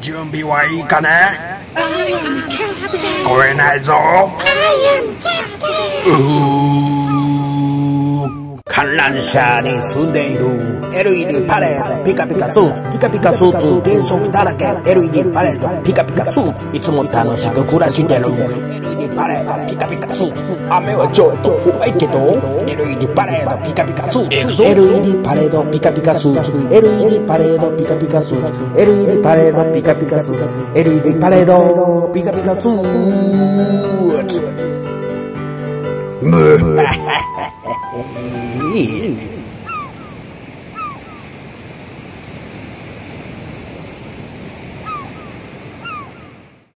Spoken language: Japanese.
準備はいいかね。聞こえないぞ。観覧車に住んでいる LED パレードピカピカスーツ、ピカピカスーツ電飾だらけ LED パレードピカピカスーツ、いつも楽しく暮らしてる LED パレードピカピカスーツ、雨はちょっと怖いけど LED パレードピカピカスーツ、 LED パレードピカピカスーツ、 LED パレードピカピカスーツ、 LED パレードピカピカスーツ、 LED パレードピカピカスーツ。いいね。